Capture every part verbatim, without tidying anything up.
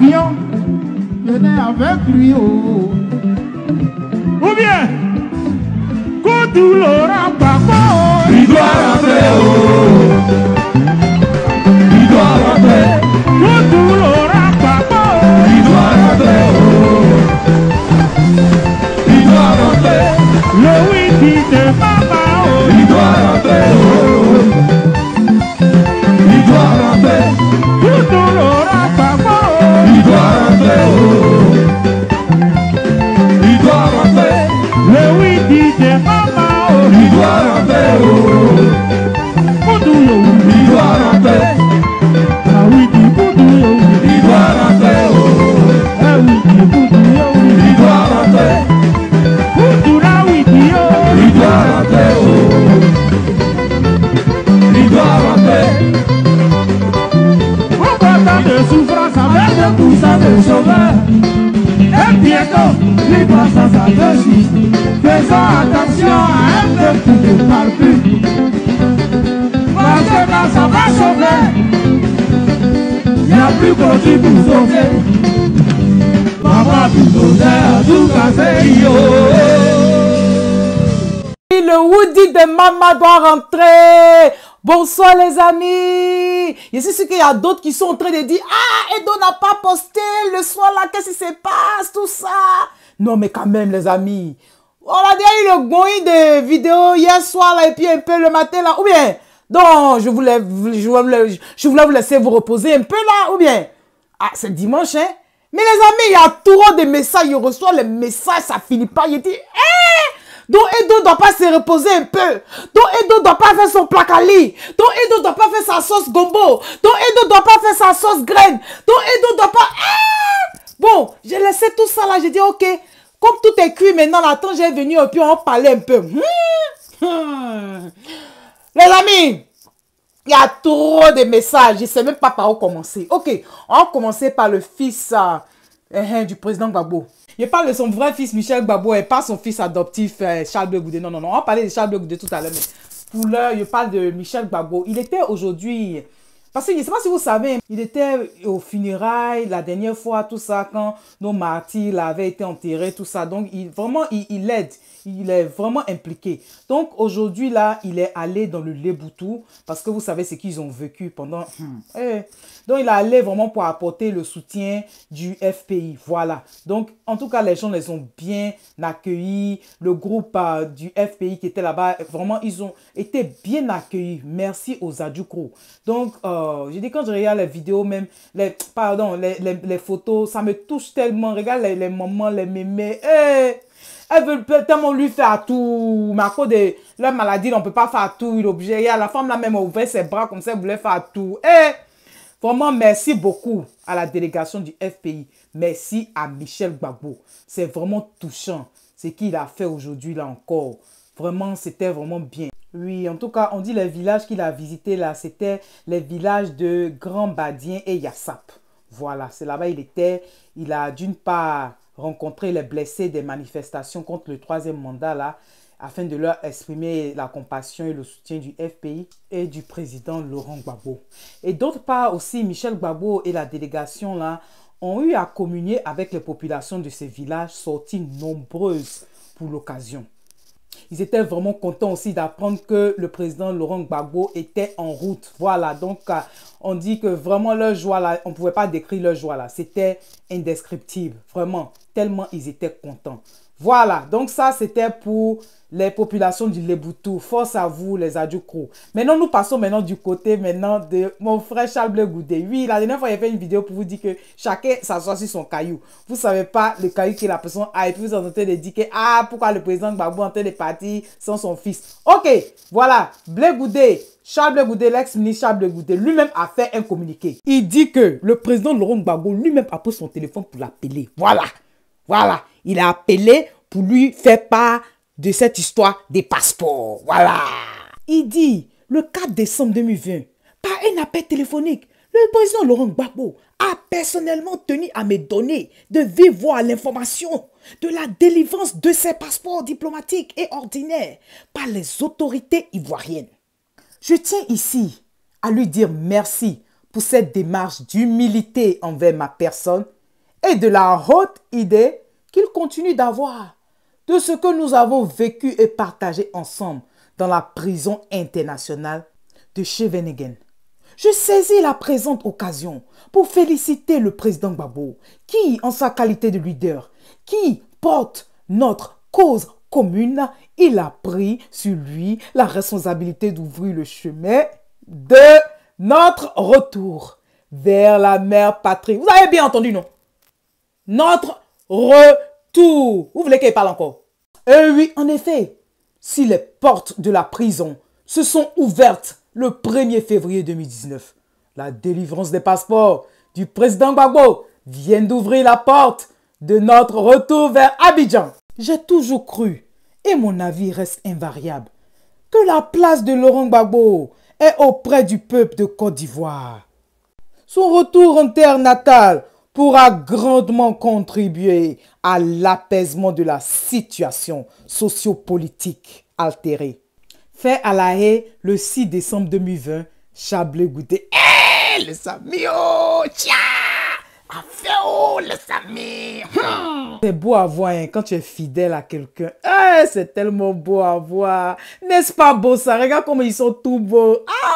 l'avion, venez avec lui. Oh. Ou bien, Koudou Laurent Gbagbo, il doit rentrer. Oh. Il doit rentrer. Koudou Laurent Gbagbo, il doit rentrer. Oh. Il doit rentrer. Le wiki de Mama, oh. Il doit rentrer. Oh. Il doit rentrer. Koudou Laurent Gbagbo, il doit rentrer. Oh. Il doit rentrer. Le wiki de Mama, oh. Il doit rentrer. Oh. Koudou, il doit rentrer. Ah oui, Koudou, il doit rentrer. Oh. Ah oui, Koudou, il doit rentrer. Koudou, la wiki, oh. Il doit rentrer. Oh. Il doit rentrer. De souffrance avec le coussin de sauveur. Et bientôt, il passe à sa gauche. Faisons attention à un peu qui ne parle plus. Parce que quand ça va sauver, il n'y a plus qu'on dit pour sauver. Maman, plus à tout casser, yo. Le Woody de Mama doit rentrer. Bonsoir les amis. Je suis sûr qu'il y a d'autres qui sont en train de dire « Ah, Edo n'a pas posté le soir là, qu'est-ce qui se passe, tout ça ?» Non, mais quand même les amis. On a déjà eu le going de vidéo hier soir là et puis un peu le matin là. Ou bien, donc je voulais, je voulais, je voulais vous laisser vous reposer un peu là. Ou bien, ah, c'est dimanche hein. Mais les amis, il y a trop de messages. Il reçoit les messages, ça finit pas. Il dit « Eh !» Donc Edo ne doit pas se reposer un peu. Donc Edo ne doit pas faire son placali. Donc Edo ne doit pas faire sa sauce gombo. Donc Edo ne doit pas faire sa sauce graine. Donc Edo ne doit pas... Ah! Bon, j'ai laissé tout ça là. J'ai dit ok, comme tout est cuit maintenant, là, attends, j'ai venu et puis on parlait un peu. Hmm. Hmm. Les amis, il y a trop de messages. Je ne sais même pas par où commencer. Ok, on va commencer par le fils euh, du président Gbagbo. Je parle de son vrai fils Michel Gbagbo et pas son fils adoptif euh, Charles Blé Goudé. Non, non, non, on va parler de Charles Blé Goudé tout à l'heure. Mais pour l'heure, je parle de Michel Gbagbo. Il était aujourd'hui... Parce que je ne sais pas si vous savez, il était au funérailles la dernière fois, tout ça, quand nos martyrs avaient été enterrés, tout ça. Donc, il, vraiment, il, il aide. Il est vraiment impliqué. Donc, aujourd'hui, là, il est allé dans le Léboutou parce que vous savez ce qu'ils ont vécu pendant... Hmm. Eh. Donc, il est allé vraiment pour apporter le soutien du F P I. Voilà. Donc, en tout cas, les gens les ont bien accueillis. Le groupe euh, du F P I qui était là-bas, vraiment, ils ont été bien accueillis. Merci aux Adjoukrou. Donc, euh, je dis quand je regarde les vidéos, même, les, pardon, les, les, les photos, ça me touche tellement. Regarde les, les moments, les mémés. Eh. Elle veut tellement lui faire tout. Mais à cause de leur maladie, on ne peut pas faire tout. Il est obligé. Et à la femme, là même, a ouvert ses bras comme ça, elle voulait faire tout. Et vraiment, merci beaucoup à la délégation du F P I. Merci à Michel Gbagbo. C'est vraiment touchant ce qu'il a fait aujourd'hui, là encore. Vraiment, c'était vraiment bien. Oui, en tout cas, on dit les villages qu'il a visités, là, c'était les villages de Grand Badien et Yassap. Voilà, c'est là-bas il était. Il a d'une part... rencontrer les blessés des manifestations contre le troisième mandat là, afin de leur exprimer la compassion et le soutien du F P I et du président Laurent Gbagbo. Et d'autre part aussi, Michel Gbagbo et la délégation là ont eu à communier avec les populations de ces villages sorties nombreuses pour l'occasion. Ils étaient vraiment contents aussi d'apprendre que le président Laurent Gbagbo était en route. Voilà, donc euh, on dit que vraiment leur joie là, on ne pouvait pas décrire leur joie là. C'était indescriptible, vraiment, tellement ils étaient contents. Voilà, donc ça c'était pour les populations du Léboutou. Force à vous les Adjoukrou. Maintenant nous passons maintenant du côté maintenant de mon frère Charles Blé Goudé. Oui, la dernière fois il a fait une vidéo pour vous dire que chacun s'assoit sur son caillou. Vous ne savez pas le caillou que la personne a et puis vous êtes en train de dire que ah pourquoi le président Gbagbo est en train de partir sans son fils. Ok, voilà, Blé Goudé. Charles Blé Goudé, l'ex-ministre Charles Blé Goudé, lui-même a fait un communiqué. Il dit que le président Laurent Gbagbo lui-même a pris son téléphone pour l'appeler. Voilà, voilà. Il a appelé pour lui faire part de cette histoire des passeports. Voilà. Il dit, le quatre décembre deux mille vingt, par un appel téléphonique, le président Laurent Gbagbo a personnellement tenu à me donner de vive voix l'information de la délivrance de ses passeports diplomatiques et ordinaires par les autorités ivoiriennes. Je tiens ici à lui dire merci pour cette démarche d'humilité envers ma personne et de la haute idée qu'il continue d'avoir de ce que nous avons vécu et partagé ensemble dans la prison internationale de Scheveningen. Je saisis la présente occasion pour féliciter le président Gbagbo qui, en sa qualité de leader, qui porte notre cause commune, il a pris sur lui la responsabilité d'ouvrir le chemin de notre retour vers la mère patrie. Vous avez bien entendu, non? Notre retour. Vous voulez qu'il parle encore? Eh oui, en effet, si les portes de la prison se sont ouvertes le premier février deux mille dix-neuf, la délivrance des passeports du président Gbagbo vient d'ouvrir la porte de notre retour vers Abidjan. J'ai toujours cru, et mon avis reste invariable, que la place de Laurent Gbagbo est auprès du peuple de Côte d'Ivoire. Son retour en terre natale pourra grandement contribuer à l'apaisement de la situation sociopolitique altérée. Fait à La Haye le six décembre deux mille vingt, Chablé Goûté. Hé, les amis, oh, tiens, affaire, oh, les amis. Hmm. C'est beau à voir hein, quand tu es fidèle à quelqu'un. Hey, c'est tellement beau à voir. N'est-ce pas beau ça? Regarde comment ils sont tout beaux.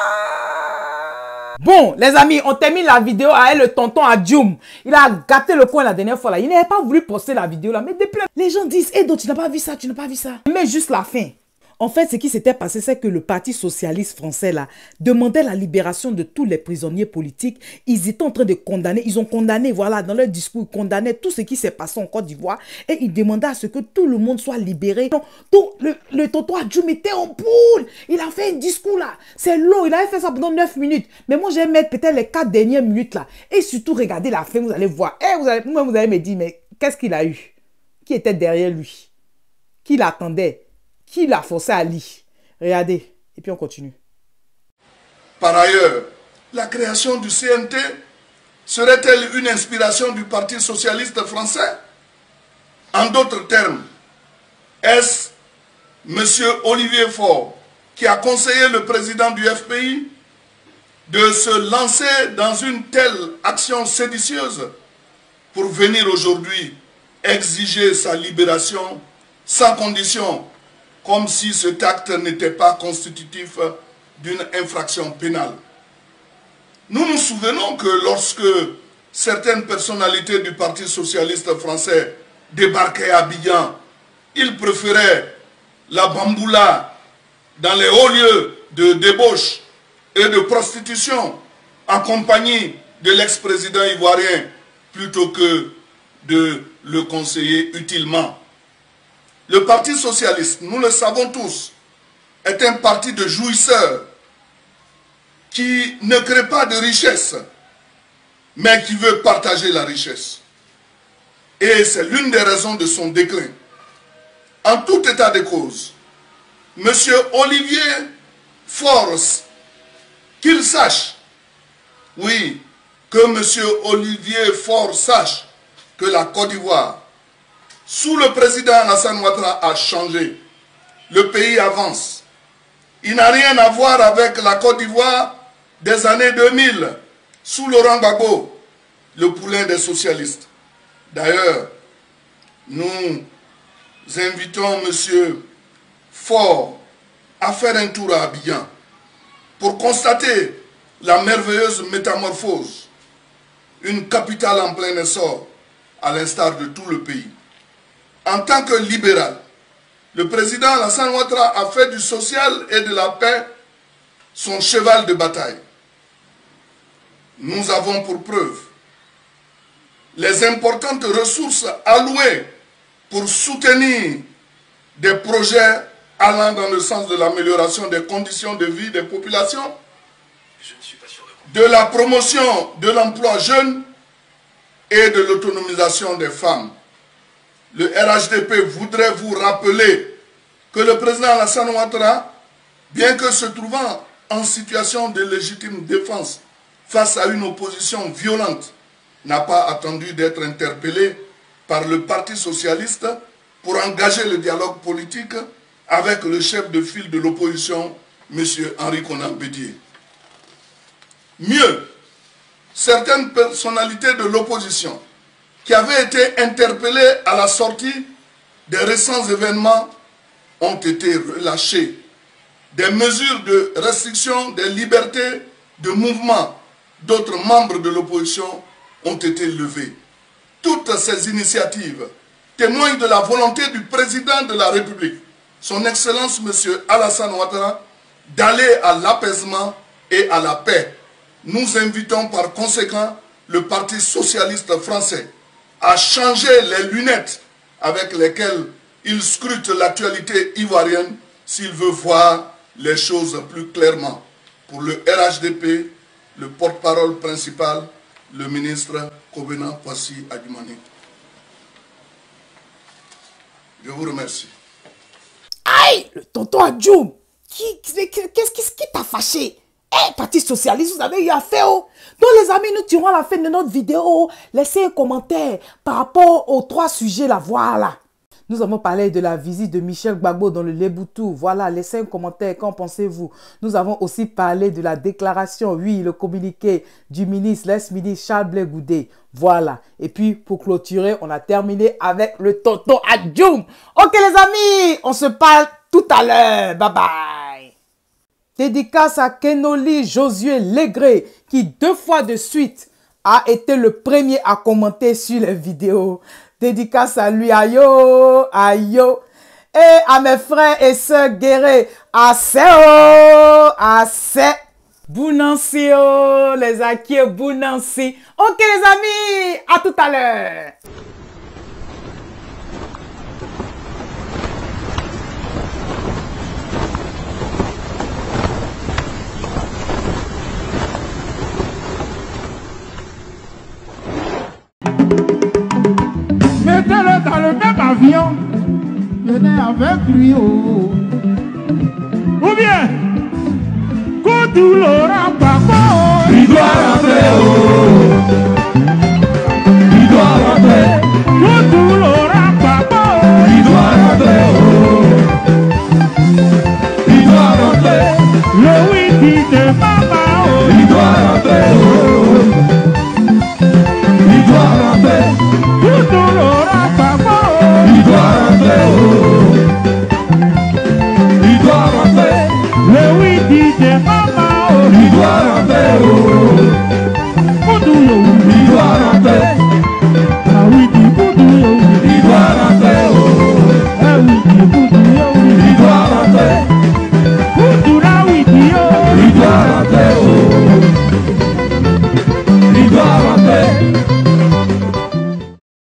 Ah! Bon, les amis, on termine la vidéo avec le tonton Adjoum. Il a gâté le coin la dernière fois là. Il n'avait pas voulu poster la vidéo là. Mais depuis là, les gens disent, hé, hey, tu n'as pas vu ça, tu n'as pas vu ça. Mais juste la fin. En fait, ce qui s'était passé, c'est que le Parti socialiste français là demandait la libération de tous les prisonniers politiques. Ils étaient en train de condamner, ils ont condamné, voilà, dans leur discours, ils condamnaient tout ce qui s'est passé en Côte d'Ivoire et ils demandaient à ce que tout le monde soit libéré. Donc, tout le, le tonton Adjoum était en boule. Il a fait un discours là. C'est long, il avait fait ça pendant neuf minutes. Mais moi, je vais mettre peut-être les quatre dernières minutes là. Et surtout, regardez la fin, vous allez voir. Et vous allez, moi, vous allez me dire, mais qu'est-ce qu'il a eu? Qui était derrière lui? Qui l'attendait? Qui l'a forcé à lire? Regardez. Et puis on continue. Par ailleurs, la création du C N T serait-elle une inspiration du Parti socialiste français? En d'autres termes, est-ce M. Olivier Faure qui a conseillé le président du F P I de se lancer dans une telle action séditieuse pour venir aujourd'hui exiger sa libération sans condition, comme si cet acte n'était pas constitutif d'une infraction pénale? Nous nous souvenons que lorsque certaines personnalités du Parti socialiste français débarquaient à Abidjan, ils préféraient la bamboula dans les hauts lieux de débauche et de prostitution en compagnie de l'ex-président ivoirien plutôt que de le conseiller utilement. Le Parti socialiste, nous le savons tous, est un parti de jouisseurs qui ne crée pas de richesse, mais qui veut partager la richesse. Et c'est l'une des raisons de son déclin. En tout état de cause, M. Olivier Faure, qu'il sache, oui, que M. Olivier Faure sache que la Côte d'Ivoire, sous le président Alassane Ouattara, a changé. Le pays avance. Il n'a rien à voir avec la Côte d'Ivoire des années deux mille, sous Laurent Gbagbo, le poulain des socialistes. D'ailleurs, nous invitons M. Faure à faire un tour à Abidjan pour constater la merveilleuse métamorphose, une capitale en plein essor, à l'instar de tout le pays. En tant que libéral, le président Alassane Ouattara a fait du social et de la paix son cheval de bataille. Nous avons pour preuve les importantes ressources allouées pour soutenir des projets allant dans le sens de l'amélioration des conditions de vie des populations, de la promotion de l'emploi jeune et de l'autonomisation des femmes. Le R H D P voudrait vous rappeler que le président Alassane Ouattara, bien que se trouvant en situation de légitime défense face à une opposition violente, n'a pas attendu d'être interpellé par le Parti socialiste pour engager le dialogue politique avec le chef de file de l'opposition, M. Henri Konan Bédié. Mieux, certaines personnalités de l'opposition qui avaient été interpellés à la sortie des récents événements ont été relâchés. Des mesures de restriction des libertés de mouvement d'autres membres de l'opposition ont été levées. Toutes ces initiatives témoignent de la volonté du président de la République, son Excellence M. Alassane Ouattara, d'aller à l'apaisement et à la paix. Nous invitons par conséquent le Parti socialiste français à changer les lunettes avec lesquelles il scrute l'actualité ivoirienne s'il veut voir les choses plus clairement. Pour le R H D P, le porte-parole principal, le ministre Kobena Kwasi Adjumani. Je vous remercie. Aïe, le tonton Adjoum, qu'est-ce qui t'a fâché? Eh, Parti socialiste, vous avez eu affaire. Oh. Donc les amis, nous tirons à la fin de notre vidéo. Laissez un commentaire par rapport aux trois sujets là, voilà. Nous avons parlé de la visite de Michel Gbagbo dans le Leboutou. Voilà, laissez un commentaire, qu'en pensez-vous? Nous avons aussi parlé de la déclaration, oui, le communiqué du ministre, l'ex-ministre Charles Blé Goudé. Voilà. Et puis, pour clôturer, on a terminé avec le tonton Adjoum. Ok les amis, on se parle tout à l'heure. Bye bye. Dédicace à Kenoli Josué Legré, qui deux fois de suite a été le premier à commenter sur les vidéos. Dédicace à lui, ayo, ayo. Et à mes frères et sœurs guerrés, assez, assez. Bounansi, oh, les acquis, Bounansi. Ok, les amis, à tout à l'heure. Mettez-le dans le même avion. Venez avec lui. Oh. Ou bien, Koudou Laurent Gbagbo. Il doit rentrer. Oh. Il doit rentrer. Koudou Laurent Gbagbo. Il doit rentrer. Oh. Il doit rentrer. Le wiki de maman. Oh. Il doit rentrer. Oh. Il doit rentrer. Koudou Laurent Gbagbo. Il doit rentrer. Oh. Il doit rentrer. Le wiki de maman. Oh. Il doit rentrer. Oh. Koudou Laurent. Il doit rentrer.